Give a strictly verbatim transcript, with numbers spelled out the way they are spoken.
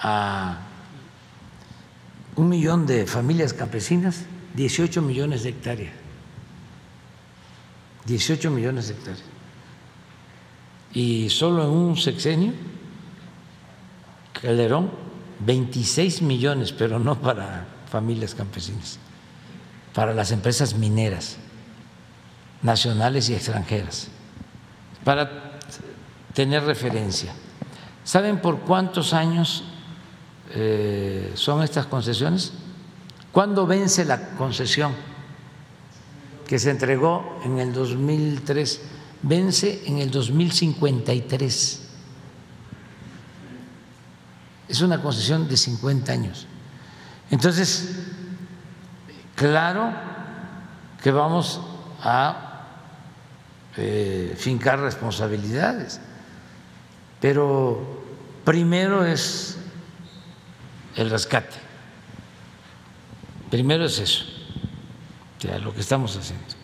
a un millón de familias campesinas dieciocho millones de hectáreas. dieciocho millones de hectáreas. Y solo en un sexenio, Calderón, veintiséis millones, pero no para familias campesinas, para las empresas mineras, nacionales y extranjeras, para tener referencia. ¿Saben por cuántos años eh, son estas concesiones? ¿Cuándo vence la concesión que se entregó en el dos mil tres? Vence en el dos mil cincuenta y tres. Es una concesión de cincuenta años. Entonces, claro que vamos a eh, fincar responsabilidades, pero primero es el rescate, primero es eso, o sea, lo que estamos haciendo.